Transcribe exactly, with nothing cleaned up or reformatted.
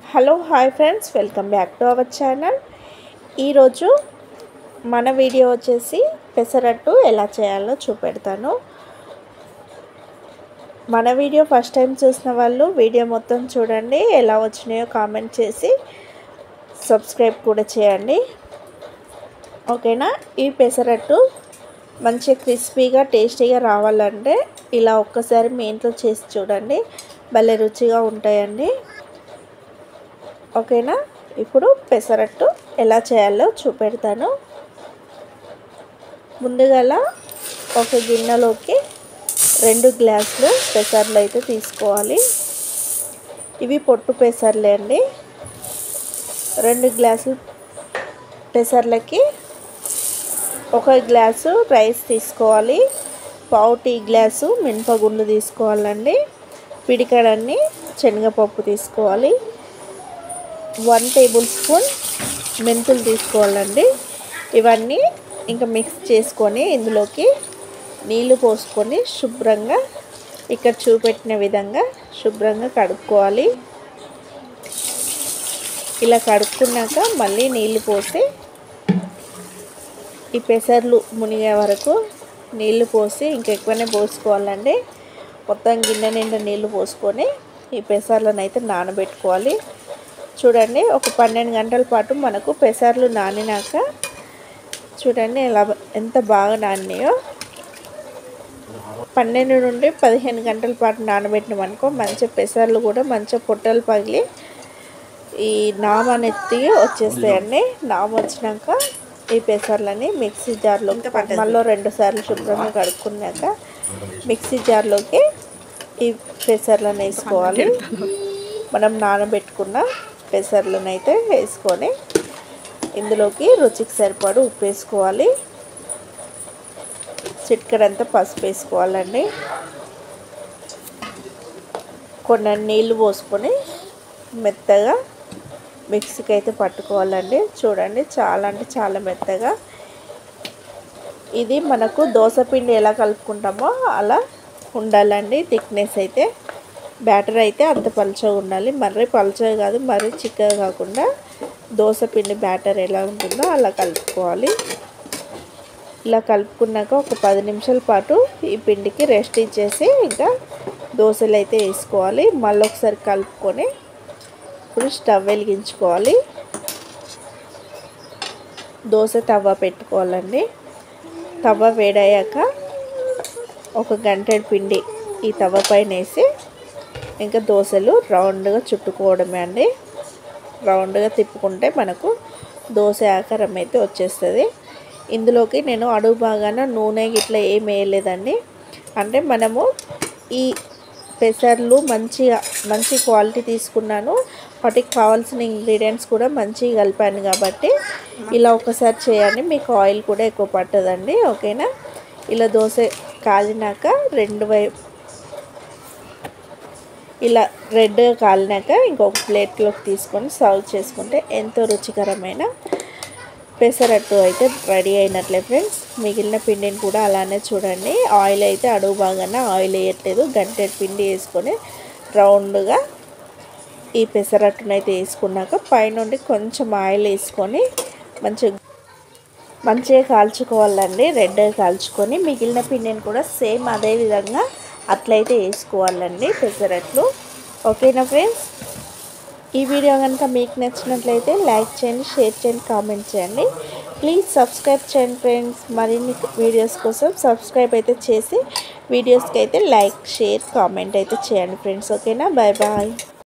Hello hi friends, welcome back to our channel. ఈరోజు మన video వచ్చేసి పెసరట్టు ఎలా చేయాలో చూపెడతాను. మన వీడియో ఫస్ట్ టైం చూసిన వాళ్ళు వీడియో మొత్తం చూడండి, ఎలా వచ్చినాయో కామెంట్ చేసి సబ్స్క్రైబ్ కూడా చేయండి. ఓకేనా. ఈ పెసరట్టు మంచిగా క్రిస్పీగా టేస్టీగా రావాలంటే ఇలా ఒక్కసారి మీ ఇంట్లో చేసి చూడండి, భలే రుచిగా ఉంటాయండి. ఓకేనా. ఇప్పుడు పెసరట్టు ఎలా చేయాలో చూపెడతాను. ముందుగా ఒక గిన్నెలోకి రెండు గ్లాసులు పెసర్లు అయితే తీసుకోవాలి. ఇవి పొట్టు పెసర్లే అండి. రెండు గ్లాసులు పెసర్లకి ఒక గ్లాసు రైస్ తీసుకోవాలి. పావు టీ గ్లాసు మినపగుండ్లు తీసుకోవాలండి. పిడికడన్ని శనగపప్పు తీసుకోవాలి. వన్ టేబుల్ స్పూన్ మెంతులు తీసుకోవాలండి. ఇవన్నీ ఇంకా మిక్స్ చేసుకొని ఇందులోకి నీళ్లు పోసుకొని శుభ్రంగా ఇక్కడ చూపెట్టిన విధంగా శుభ్రంగా కడుక్కోవాలి. ఇలా కడుక్కున్నాక మళ్ళీ నీళ్లు పోసి ఈ పెసర్లు మునిగే వరకు నీళ్లు పోసి ఇంకెక్కువనే పోసుకోవాలండి. మొత్తం గిన్నె నిండా నీళ్లు పోసుకొని ఈ పెసర్లను అయితే నానబెట్టుకోవాలి. చూడండి, ఒక పన్నెండు గంటల పాటు మనకు పెసర్లు నానినాక చూడండి ఎలా ఎంత బాగా నానినాయో. పన్నెండు నుండి పదిహేను గంటల పాటు నానబెట్టినామనుకో మంచి పెసర్లు కూడా మంచిగా పొట్టలు పగిలి ఈ నామ నెత్తి వచ్చేస్తాయండి. నామ వచ్చినాక ఈ పెసర్లని మిక్సీ జార్లో మళ్ళీ రెండు సార్లు శుభ్రంగా కడుక్కున్నాక మిక్సీ జార్లోకి ఈ పెసర్లను వేసుకోవాలి. మనం నానబెట్టుకున్న పెసర్లను అయితే వేసుకొని ఇందులోకి రుచికి సరిపడు ఉప్పు వేసుకోవాలి. చిటికెడంతా పసుపు వేసుకోవాలండి. కొన్ని నీళ్ళు పోసుకొని మెత్తగా మిక్సీకి అయితే పట్టుకోవాలండి. చూడండి, చాలా అంటే చాలా మెత్తగా. ఇది మనకు దోసపిండి ఎలా కలుపుకుంటామో అలా ఉండాలండి. థిక్నెస్ అయితే బ్యాటర్ అయితే అంత పలుచగా ఉండాలి. మరీ పలుచగా కాదు, మరీ చిక్కగా కాకుండా దోసపిండి బ్యాటర్ ఎలా ఉంటుందో అలా కలుపుకోవాలి. ఇలా కలుపుకున్నాక ఒక పది నిమిషాల పాటు ఈ పిండికి రెస్ట్ ఇచ్చేసి ఇంకా దోశలు అయితే వేసుకోవాలి. మళ్ళీ ఒకసారి కలుపుకొని ఇప్పుడు స్టవ్ వెలిగించుకోవాలి. దోశ తవ్వ పెట్టుకోవాలండి. తవ్వ వేడయ్యాక ఒక గంటెడు పిండి ఈ తవ్వ పైన వేసి ఇంకా దోశలు రౌండ్గా చుట్టుకోవడమే అండి. రౌండ్గా తిప్పుకుంటే మనకు దోశ ఆకారం అయితే వచ్చేస్తుంది. ఇందులోకి నేను అడుగు బాగాన నూనె ఇట్లా ఏం వేయలేదండి. అంటే మనము ఈ పెసర్లు మంచిగా మంచి క్వాలిటీ తీసుకున్నాను, వాటికి కావాల్సిన ఇంగ్రీడియంట్స్ కూడా మంచిగా కలిపాను కాబట్టి ఇలా ఒకసారి చేయండి, మీకు ఆయిల్ కూడా ఎక్కువ పట్టదండి. ఓకేనా. ఇలా దోశ కాలినాక రెండు వైపు ఇలా రెడ్గా కాలినాక ఇంకొక ప్లేట్లోకి తీసుకొని సర్వ్ చేసుకుంటే ఎంతో రుచికరమైన పెసరట్టు అయితే రెడీ అయినట్లే ఫ్రెండ్స్. మిగిలిన పిండిని కూడా అలానే చూడండి, ఆయిల్ అయితే అడుగు బాగానే ఆయిల్ వేయట్లేదు. గంటెడు పిండి వేసుకొని రౌండ్గా ఈ పెసరట్టును అయితే వేసుకున్నాక పైనుండి కొంచెం ఆయిల్ వేసుకొని మంచిగా మంచిగా కాల్చుకోవాలండి. రెడ్గా కాల్చుకొని మిగిలిన పిండిని కూడా సేమ్ అదే విధంగా అట్లయితే వేసుకోవాలండి పెసరట్లు. ఓకేనా ఫ్రెండ్స్. ఈ వీడియో కనుక మీకు నచ్చినట్లయితే లైక్ చేయండి, షేర్ చేయండి, కామెంట్ చేయండి. ప్లీజ్ సబ్స్క్రైబ్ చేయండి ఫ్రెండ్స్. మరిన్ని వీడియోస్ కోసం సబ్స్క్రైబ్ అయితే చేసి వీడియోస్కి అయితే లైక్, షేర్, కామెంట్ అయితే చేయండి ఫ్రెండ్స్. ఓకేనా. Bye bye.